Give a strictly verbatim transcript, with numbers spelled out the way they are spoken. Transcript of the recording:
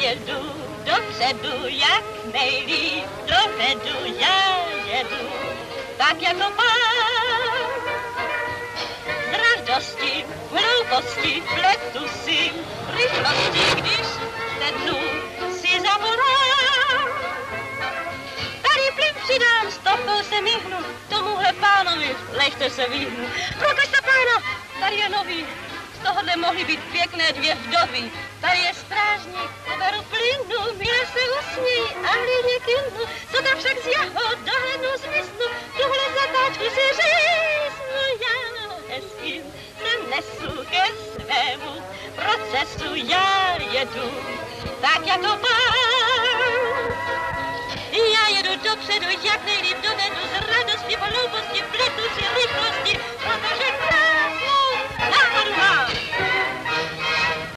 jedu dopředu, jak nejlíp dovedu, já jedu tak jako pán. Z radosti, hlouposti, pletu si rychlosti, když sednu, si zavolám. Tady plyn přidám, stopou se myhnu, tomuhle pánovi lehce se vyhnu. Prokažte pána, tady je nový, z tohohle mohly být pěkné dvě vdovy. Tady je strážník, poberu plynu, milé se usmí a hlídně kylnu. Co tam však z jeho dohlednu zmiznu, tuhle zatáčku si říznu. Já hezkým se nesu ke svému procesu, já jedu tak jako pán. Já jedu dopředu, jak nejlíp dovedu, z radosti, hlouposti,